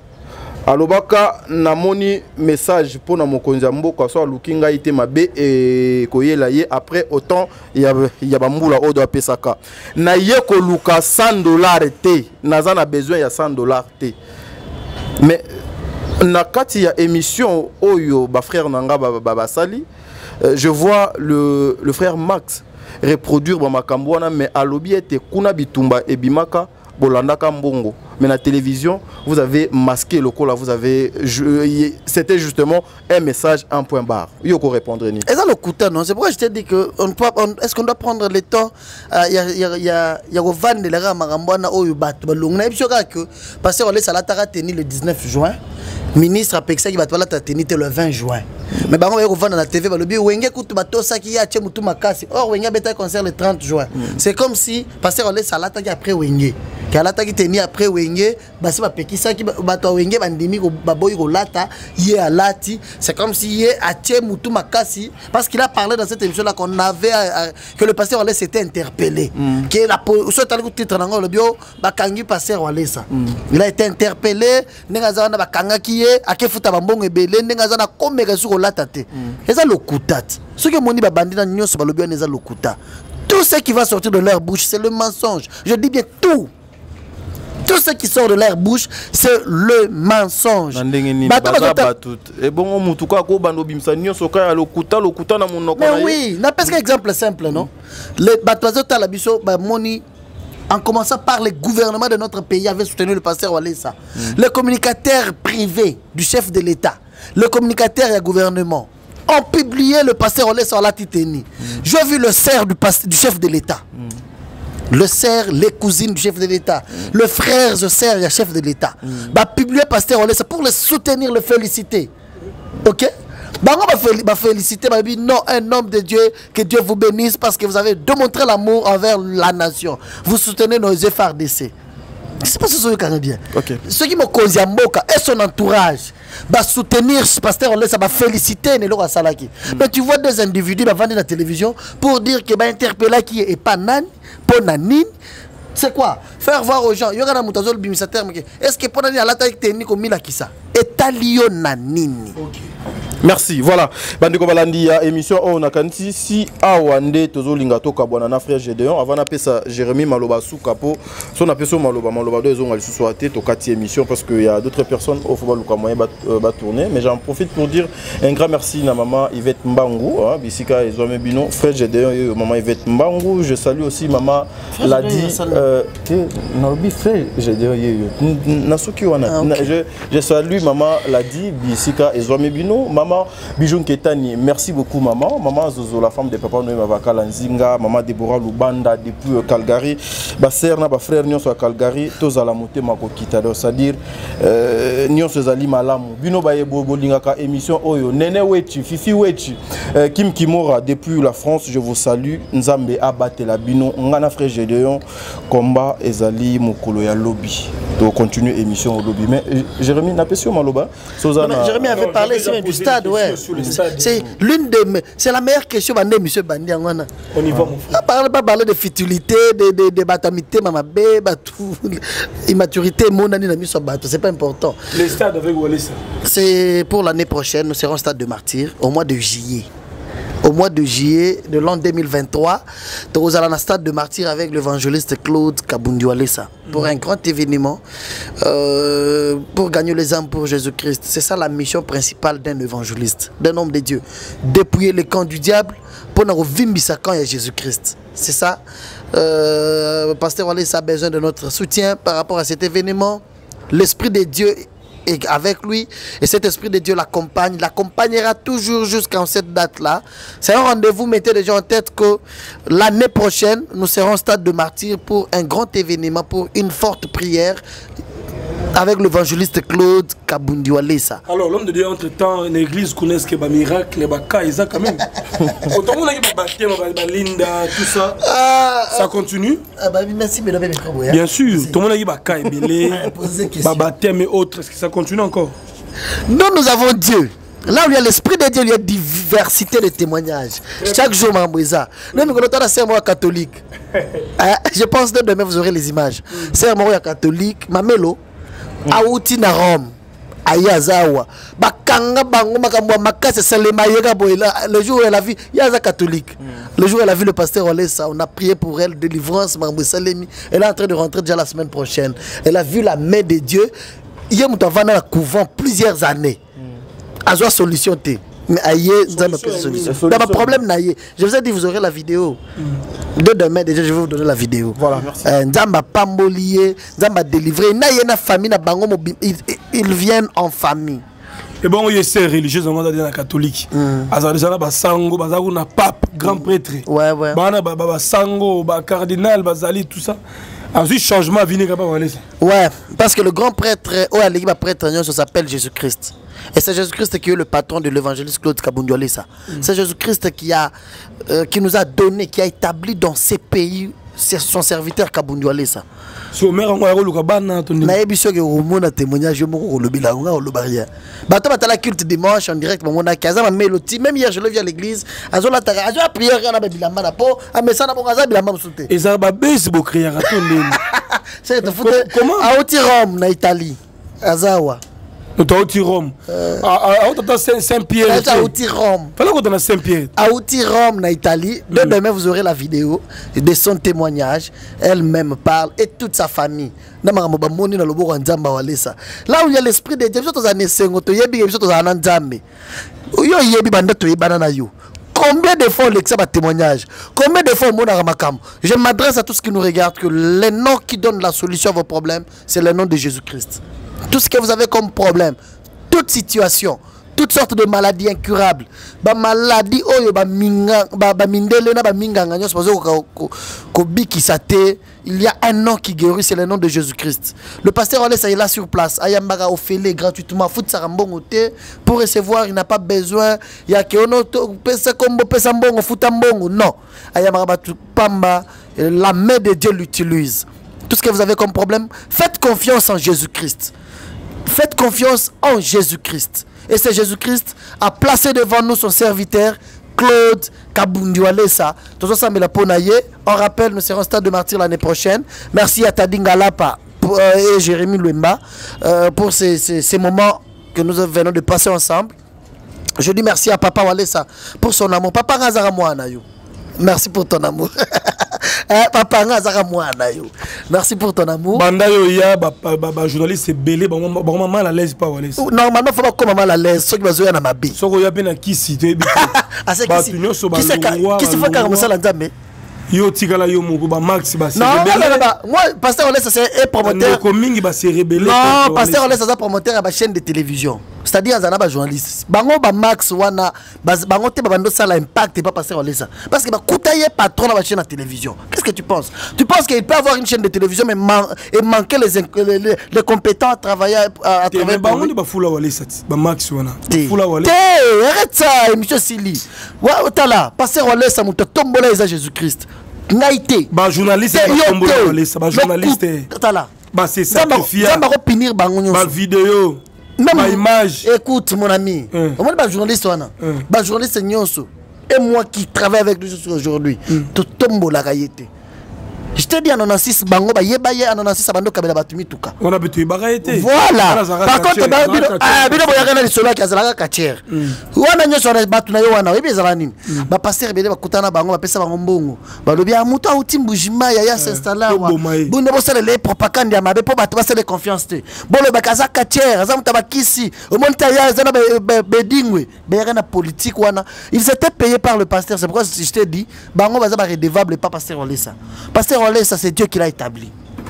alobaka namoni message pour na mokonzi ya mboka so aluki ngai te mabe e koyela ye après autant ya ya bambula odo apesaka na ye ko luka cent dollars te naza na besoin ya cent dollars te mais na kati ya émission oyo ba frère nanga ba basali je vois le le frère Max reproduire ba makambwana mais alobi ete kuna bitumba ebimaka bolanda kambongo mais la télévision vous avez masqué le col là vous avez c'était justement un message un point barre yoko répondre ni et ça le coûte non c'est pourquoi je t'ai dit que on peut est-ce qu'on doit prendre le temps il y a il y a il y a il y a vendre la makambwana oyo bato balongna bisoka que parce que Olesa latara tenu le dix-neuf juin ministre apexaki qui va la tenir le vingt juin mais bango yoko vendre na T V balobi wenge kutu bato saki ya che mutu makasi or wenge beta concert le trente juin c'est comme si parce que Olesa lataki après wenge qui a l'attaque tenir après Wenge, bah c'est pas péki ça qui bah toi Wenge bandimi ko baboy ko lata, yé à lati, c'est comme si yé a tié mutu makasi parce qu'il a parlé dans cette émission là qu'on avait euh, que le pasteur Walesa s'était interpellé, mm. que la soit allé titre dans le bio, bah kangi pasteur Walesa, mm. il a été interpellé, nengaza na ba kanga kié, akefuta bambongo ebele, nengaza na komeka sur lata te, et ça le kutat, ce que moni ba bandi na nyonso ba lobio neza le kutat. Tout ce qui va sortir de leur bouche, c'est le mensonge. Je dis bien tout. Tout ce qui sort de leur bouche, c'est le mensonge. Mais oui, n'a pas qu'un exemple simple, non? Les batoiseaux talabiso, moni, en commençant par les gouvernements de notre pays, avaient soutenu le pasteur Walesa. Mm. Les communicateurs privés du chef de l'État, le communicateur et le gouvernement ont publié le pasteur Walesa sur la Titanie. Mm. J'ai vu le cerf du, du chef de l'État. Mm. Le cerf, les cousines du chef de l'État. Mm. Le frère, le cerf, le chef de l'État. Mm. Bah, publié le pasteur Walesa pour le soutenir, le féliciter. Ok? Bah, on va féliciter, bah, non, un homme de Dieu, que Dieu vous bénisse parce que vous avez démontré l'amour envers la nation. Vous soutenez nos F R D C. C'est pas ce que je bien. Okay. Ceux qui me causent et son entourage va soutenir ce pasteur, ça va féliciter Nelo Salaki. Mm. Mais tu vois des individus qui vont vendre la télévision pour dire que va interpeller qui est pas nan, pour nanine. C'est quoi? Faire voir aux gens, il y a un moutazol bimisateur. Est-ce que pour nanine à la taille technique au mila qui ça? Et talio nanine. Merci. Voilà. Bandeko balandi ya émission on a kanti si awande tozo lingato kabwana na frère Gédéon avant na pesa Jérémy Maloba sous capot son apeso Maloba Maloba deux ont ali sous-soité to kati émission parce que il y a d'autres personnes au football luka moyen ba tourner mais j'en profite pour dire un grand merci na maman Yvette Mbangu hein bisika ezome bino frère Gédéon maman Yvette Mbangu je salue aussi maman Ladi euh no bi frère Gédéon na soki wana je je salue maman Ladi bisika ezome bino maman Bijoun Ketani, merci beaucoup maman. Maman Zozo, la femme de papa Noé Mavakala Nzinga, maman Deborah Lubanda depuis Calgary, ba sœur na ba frère Nyon à Calgary, tous à la montée Makokita, c'est-à-dire Nyon Sezali Malamu. Bino Baye Bobo Lingaka émission Oyo, Nene Wechi, Fifi Wechi, Kim Kimora depuis la France, je vous salue. Nzambe Abatela Bino, Ngana frère Gédéon, combat Ezali Mokolo ya lobby. Donc continue émission au lobby. Mais Jérémy n'a pas su Maloba. Jérémy avait parlé ici du stade. Ouais. C'est l'une des c'est la meilleure question de monsieur Bandi. On y va mon frère. Parle pas parler de futilité, de de de batamité, mamabé, batou, immaturité, mon année n'a mis sur bateau, c'est pas important. Les stades avec Walesa. C'est pour l'année prochaine, nous serons au stade de Martyr au mois de juillet. Au mois de juillet de l'an deux mille vingt-trois, nous allons au stade de Martyr avec l'évangéliste Claude Kabundi Walesa pour un grand événement, euh, pour gagner les âmes pour Jésus-Christ. C'est ça la mission principale d'un évangéliste, d'un homme de Dieu. Dépouiller les camps du diable pour nous vivre sa camp à Jésus-Christ. C'est ça. Euh, Pasteur Walesa a besoin de notre soutien par rapport à cet événement. L'Esprit de Dieu et avec lui, et cet esprit de Dieu l'accompagne, l'accompagnera toujours jusqu'à cette date-là. C'est un rendez-vous, mettez déjà en tête que l'année prochaine, nous serons au stade de Martyr pour un grand événement, pour une forte prière avec l'évangéliste Claude Kabundi Walesa. Alors, l'homme de Dieu, entre-temps, l'église connaît ce qu'il y a des miracles, les baka, ils ont quand même. Autant qu'on a des linda, tout ça, ah, ça continue. Ah bah, merci, mais bien sûr, tout le monde a des baka, des baptêmes et autres, est-ce que ça continue encore? Nous, nous avons Dieu. Là où il y a l'esprit de Dieu, il y a diversité de témoignages. Chaque jour, Mambouza. Même quand on a un serment catholique, je pense que demain vous aurez les images. Serment catholique, Mamelo. Aouti na Rome ayazawa bakanga bango makambo makase selema yega boyela le jour où elle a vu yaza catholique le jour où elle a vu le pasteur Walesa on a prié pour elle délivrance mambo salemi elle est en train de rentrer déjà la semaine prochaine elle a vu la main de Dieu hier mutavana la couvent plusieurs années azwa solution té mais aïe dans notre solution dans ma problème naïe je vous ai dit vous aurez la vidéo de demain déjà je vais vous donner la vidéo voilà merci Nzamba pambolier Nzamba délivré naïe na famille na bango ils viennent en famille et bon il est religieux dans la catholique azalisa ba sango bazaku na pape grand prêtre ouais ouais bana ba ba sango ba cardinal bazali tout ça ensuite changement vient quand même ouais parce que le grand prêtre oh l'équipe prêtre ça s'appelle Jésus-Christ. Et c'est Jésus-Christ qui est le patron de l'évangéliste Claude Kabundi Walesa. Mm. C'est Jésus-Christ qui, a, euh, qui nous a donné, qui a établi dans ces pays c'est son serviteur Kabundi Walesa. So mère en gros luka bana ton. Na ebiso ke romona témoignage moko lobila nga lobariya. Bato batala culte dimanche en direct mona kaza ma mélodie même hier je le vis à l'église azola ta azo a prière na bilamba na po a messana bon kaza bilamba msute. Et ça ba base bo créer ton ndeni. C'est de foot a oti Rome na Italie. Azawa. Nous t'as Rome. À à Saint-Pierre. À outil Rome. Fallait qu'on dans Saint-Pierre. À outil Rome, en Italie. Demain, vous aurez la vidéo de son témoignage. Elle-même parle et toute sa famille. Là où il y a l'esprit de Dieu, combien de fois le témoignage, combien de fois je m'adresse à tous ceux qui nous regardent que le nom qui donne la solution à vos problèmes, c'est le nom de Jésus-Christ. Tout ce que vous avez comme problème, toute situation, toutes sortes de maladies incurables, ba maladie oyo ba minga ba ba mindele na ba minganga nyo supposé ko ko bikisate, il y a un nom qui guérit, c'est le nom de Jésus-Christ. Le pasteur Walesa est là sur place, ayambara ofélé gratuitement fout sarambongo te pour recevoir, il n'a pas besoin, il y a que ono pesa kombo pesa mbongo futa mbongo, non. Ayambara ba pamba, la main de Dieu l'utilise. Tout ce que vous avez comme problème, faites confiance en Jésus-Christ. Faites confiance en Jésus-Christ. Et c'est Jésus-Christ a placé devant nous son serviteur, Claude Kabundi Walesa. On rappelle, nous serons au stade de martyr l'année prochaine. Merci à Tadinga Lapa pour, euh, et Jérémy Louemba euh, pour ces, ces, ces moments que nous venons de passer ensemble. Je dis merci à Papa Walesa pour son amour. Papa Ngazara Mouanayo. Merci pour ton amour. Papa Ngazara Mouanayo. Merci pour ton amour. Banda yo ya ba ba journaliste belé ba ba mal à l'aise pas Walesa. Normalement faut pas comme mal à l'aise ceux qui bazoya na mabi. Soko ya bena kisi te bi. Ah c'est qui qui se fait comme ça la dame. Yo tigala yo moko ba max ba. Non non non moi pasteur Walesa c'est un promoteur. Ko mingi ba se rebelle. Non pasteur Walesa c'est un promoteur à ba chaîne de télévision. C'est-à-dire azana ba journaliste. Bango ba max wana bango te ba bando ça l'impact pas pasteur Walesa. Parce que ba koutaye patron à la chaîne de télévision. Qu'est-ce que tu penses? Tu penses qu'il peut avoir une chaîne de télévision mais man, et manquer les, les, les, les compétents à travailler à, à travers bango ba fula Walesa ba max wana. Fula Walesa. Arrête ça monsieur Sili. Wa tala pasteur Walesa muto tombola eza Jésus-Christ. Ngaité. Ba journaliste ba tombola Walesa ba journaliste. Tala. Ba c'est sacrifié. Ça va repinir bango nyonso. Ba vidéo. Même ma image. Écoute mon ami, mm. Moi je suis journaliste, je suis journaliste Nyonso. Et moi qui travaille avec lui aujourd'hui, tout tombe la réalité. Je te dis en nonansis bango ba yeba ye en nonansis abando kabela batumi tuka. On a betu baraité. Voilà. Par contre ba bino ah bino boya kana lisolo ka zalaka ka tiers. Wana nyoso na batu na yo wana webi ezala nini. Ba pasteur bele ba kutana bango ba pesa bango mbongo. Ba lobi a mutu auti mbujima ya ya s'installer wa. Bune bo sala les propagande ya mabe po batu ba sala confiance te. Bolo ba kaza ka tiers, azamu tabakisi. Au monta ya zana bedingwe. Ba kana politique wana. Ils étaient payés par le pasteur, c'est pourquoi je te dis bango ba za ba redevable pas pasteur Walesa. Pasteur ça c'est Dieu qui l'a établi.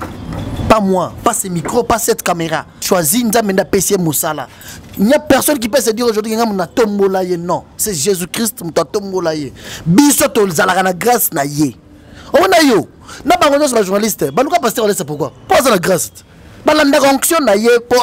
Pas moi, pas ces micros, pas cette caméra. Choisis Nzamenda P C Moussala. Il n'y a personne qui peut se dire aujourd'hui que non. C'est Jésus-Christ qui a tombé. Bisoto la grâce na ye. On a yo. Na pas un journaliste. Balouka pasteur c'est pourquoi? Pas la grâce. Balanda fonction na ye pour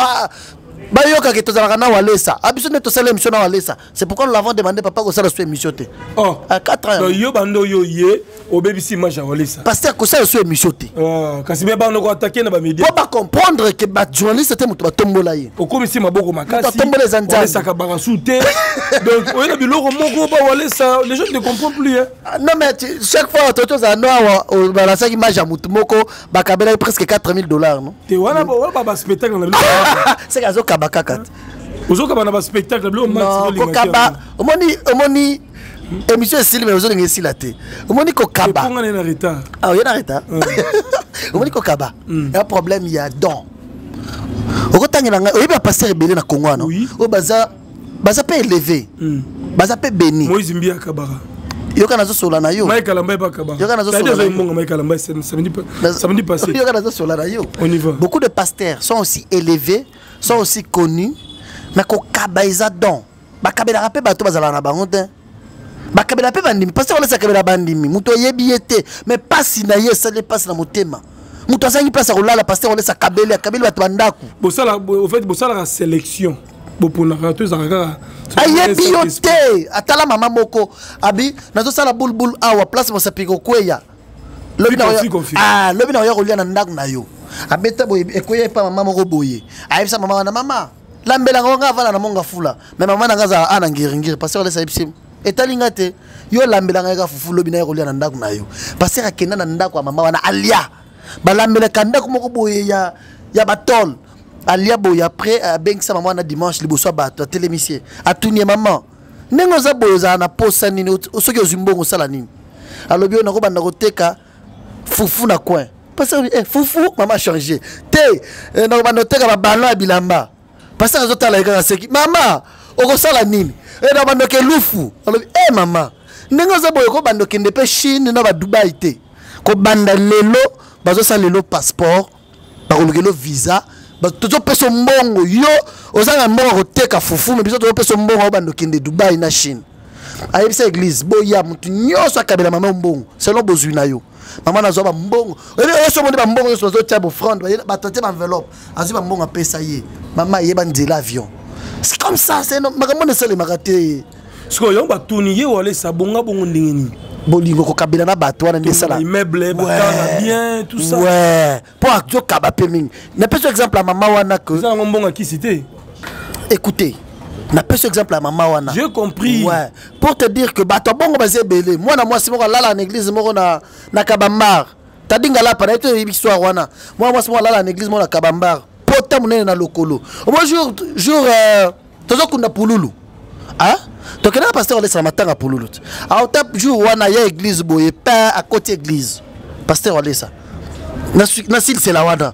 Bayoka qui tozalaka na Walesa. Abisone to sala émission na Walesa. C'est pourquoi nous l'avons demandé papa ko sala sur émission te. Oh, à quatre ans. Yo bando yo ye au B B C match à Walesa. Pasteur ko sala sur émission te. Ah, kasi be bando ko attaquer na ba média. Faut pas comprendre que ba journaliste te mutu ba tombola ye. O comme si maboko makasi. Tombola les anzans. Walesa ka ba souté. Donc on a biloko moko ba Walesa, les gens ne comprennent plus hein. Non mais chaque fois toto za noa au ba la sa image à mutu moko ba kabela presque quatre mille dollars non. Te wana ba ba spectacle na. C'est kazo kabakat. Ozoka bana ba spectacle blo max ko kaba omoni omoni émission style mais ozolinga silate omoni ko kaba on est en retard ah on est en retard omoni ko kaba il y a un problème il y a don okotangela nga oyebi pasteur belé na Congo non o baza baza pe élevé baza pe béni Moïse Mbia Kabara yoka nazo sola na yo Michael Lamba ba Kabara yoka nazo sola na yo Michael Lamba samedi samedi passé yoka nazo sola na yo on y va. Beaucoup de pasteurs sont aussi élevés, sont aussi connus, mais ko kabaiza don ba kabela rapé bato bazala na bango te ba kabela pe bandimi pasteur Walesa kabela bandimi muto yebi ete mais pas si na ye ça ne passe na motema muto asangi place ko lala pasteur Walesa kabela kabela bato bandaku bo sala au fait bo sala la sélection bo pona rato zaka ayebi yote atala mama moko abi nazo sala bulbul awa place mo sapiko kweya lobi na ah lobi na yo kolia na ndako na yo abeta boye ekoye pa mama moko boye ayebisa mama na mama lambela ngonga vala na monga fula mais mama na ngaza ana ngiringiri parce que lesa ipsim etalinga te yo lambela ngaka fufu lobi na yo kolia na ndako na yo parce que akenda na ndako ya mama wana alia balambela kanda moko boye ya ya batol alia boye après bengisa mama na dimanche liboso bato télémicier atunie maman nengo za boye za na posa nini soki ozimbongo sala nini alobi on a kobanda koteka fufu na coin parce que eh fufu maman changer te na kobanda koteka ba ballon ya bilamba parce que azotala eka seki mama okosala nini e na banda ke lufu alobi eh mama nengo za boye kobanda kende pe Chine na ba Dubai te ko banda lelo bazo sa lelo passeport ba kolokelo visa ba toto peso mbongo yo ozanga mbongo koteka fufu mais biso toto peso mbongo banda kende Dubai na Chine ayebisa église boya mutu nyonso akabela mama mbongo selon bozwi na yo mama nazo ba mbongo oyo so moni ba mbongo so zo tia bo front ba tante ba enveloppe azwi ba mbongo apesa ye mama yeba nzela avion c'est comme ça c'est makambo ne sele makate siko yo batuni ye wale sabonga bongo ndingeni bolingo ko kabela na bato wana ndesala immeuble batana bien tout ça ouais pour akjo kaba peming na peso exemple à mama wana que ça mbongo ki cité écoutez na peso exemple à mama wana j'ai compris ouais pour te dire que bato bongo bazé belé moi na moi si moko lala na église moko na na kabambar tadinga la para ete histoire wana moi moi si moko lala na église moko na kabambar pota munene na lokolo bonjour jour euh tozo kunda pululu ah donc là pasteur on laisse la matin à pululu ah top jour wana ya église boye pas à côté église pasteur on laisse ça na na sil c'est la wana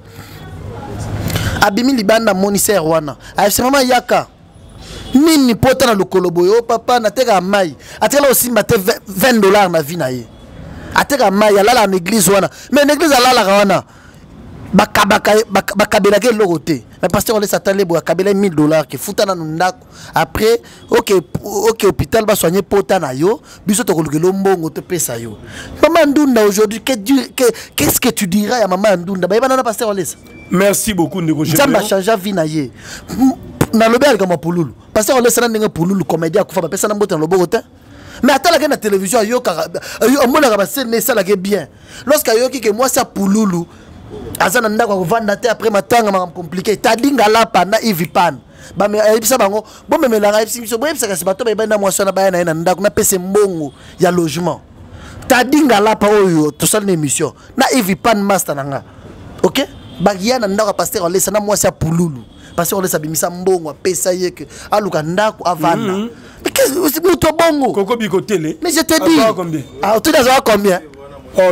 abimi libanda moniteur wana ah c'est maman yaka nini pota na lokolo boyo papa na teka mai atela aussi mate vingt dollars na vie na ye ateka mai alala na église wana mais l'église alala wana bakabaka bakabela ke lokote mais pasteur on laisse attendre boya kabela mille dollars ke futa na ndako après OK OK hôpital ba soigner pota na yo biso to kolukelo mbongo te pesa yo maman Ndunda aujourd'hui qu'est-ce que tu diras à maman Ndunda ba bana na pasteur on laisse merci beaucoup ndeko je ça m'a changé vie na ye na lobel comme pululu parce qu'on laisse ndenge pululu comédien ko fa pesa na mbote na loboko te mais attala que na télévision yo ka yo mona ka ba scène ça la que bien lorsque yo ki que moi ça pululu azana ndako ko vanda te après matanga ma compliqué tadinga la pana ivipan ba me ebisa bango bo me melanga ebisi biso bo ebisa ka sibato ba benda moi sona ba na ndako na pese mbongo ya logement tadinga la pa oyo to sala émission na ivipan master nanga OK ba yana ndako pasteur on laisse na moi ça pululu parce qu'on laisse abimisa mbongo pesa yeke aluka ndako avana mais qu'est-ce que muto bongo koko biko télé mais je te dis ah tu as combien oh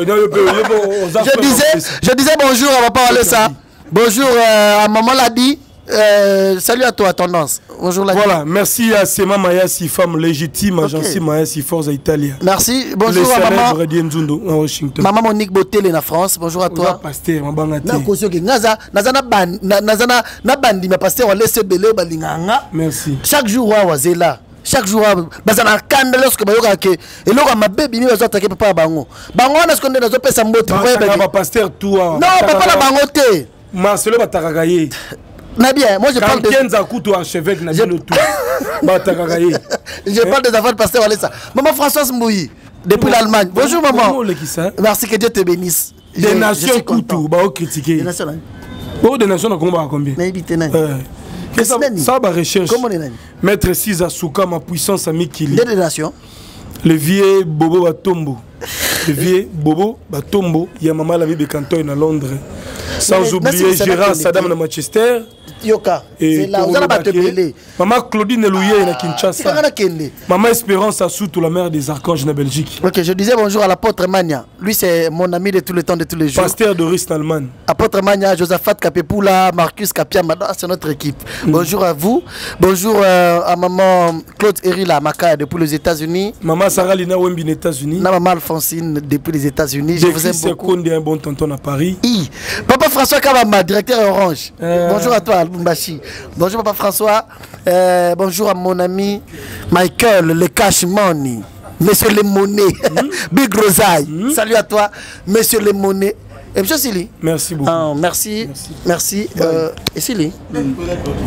je disais je disais bonjour à papa Alessa bonjour euh, à maman Ladi euh, salut à toi tendance bonjour Ladi voilà merci à Sema Mayasi femme légitime agence Mayasi Forza Italia merci bonjour à maman à Washington maman Monique Botele na France bonjour à toi pasteur mabanga na kosio ke ngaza nazana ban nazana na bandi ma pasteur Alessa belé balinganga merci chaque jour wa wazela chaque jour bazana kanda lorsque bayoka ke eloko mabebi ni bazo attaquer papa bango bango na seconde nazo pesa mbote ba pasteur toi non papa na bango te Marcelo batakagaye na bien moi je parle de Kenza Kuto archevêque na bien tout batakagaye je parle des affaires de pasteur Alessa maman Françoise Mbouyi depuis l'Allemagne bonjour maman merci que Dieu te bénisse des nations Kuto ba critiquer des nations oh des nations na combat combien na ibité na ça, ça va recherche. Comment on est Maître Siza Souka, ma puissance à Mikili. Des nations. Le vieux Bobo Batombo. Le vieux Bobo Batombo. Il y a maman la vie de Canton à Londres. Sans oublier Gérard Saddam à Manchester. Yoka. C'est là où on va te brûler. Maman Claudine Louye à Kinshasa. Maman Espérance à Soutou, la mère des archanges de Belgique. Ok, je disais bonjour à l'apôtre Mania. Lui, c'est mon ami de tout le temps, de tous les jours. Pasteur Doris Nalman. Apôtre Mania, Josaphat Kapepoula, Marcus Kapiama, c'est notre équipe. Mm. Bonjour à vous. Bonjour euh, à maman Claude Erila Maka depuis les États-Unis. Maman Sarah Lina Wembi des États-Unis. Maman Alphonsine depuis les États-Unis. Je vous aime beaucoup. Un bon tonton à Paris. I. Papa François Kabama, directeur Orange. Euh... Bonjour à toi, Albumbashi. Bonjour Papa François. Euh, bonjour à mon ami Michael, le cash money. Monsieur les monnaies. Mm. Big Rosaille. Mm. Salut à toi, Monsieur les monnaies. Et Monsieur Sili. Merci beaucoup. Ah, merci. Merci. merci. Euh, et Sili. Mm.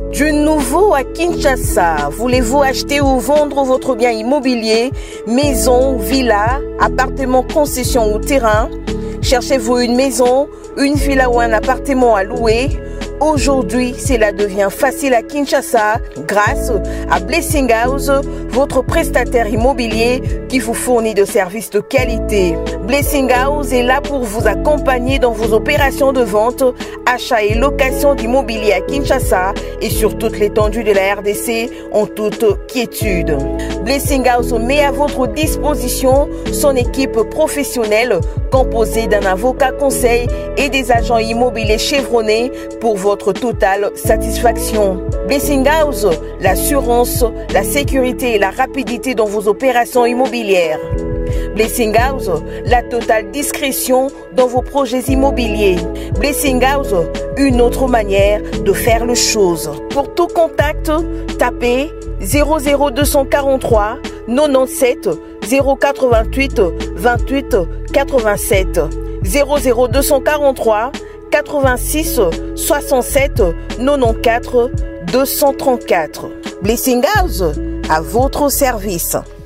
Du nouveau à Kinshasa, voulez-vous acheter ou vendre votre bien immobilier, maison, villa, appartement, concession ou terrain? Cherchez-vous une maison, une villa ou un appartement à louer? Aujourd'hui, cela devient facile à Kinshasa grâce à Blessing House, votre prestataire immobilier qui vous fournit de services de qualité. Blessing House est là pour vous accompagner dans vos opérations de vente, achat et location d'immobilier à Kinshasa et sur toute l'étendue de la R D C en toute quiétude. Blessing House met à votre disposition son équipe professionnelle composée d'un avocat conseil et des agents immobiliers chevronnés pour votre totale satisfaction. Blessing House, l'assurance, la sécurité et la rapidité dans vos opérations immobilières. Blessing House, la totale discrétion dans vos projets immobiliers. Blessing House, une autre manière de faire les choses. Pour tout contact, tapez zéro zéro deux cent quarante-trois quatre-vingt-dix-sept zéro quatre-vingt-huit vingt-huit quatre-vingt-sept zéro zéro deux cent quarante-trois quatre-vingt-six soixante-sept quatre-vingt-quatorze deux cent trente-quatre. Blessing House, à votre service.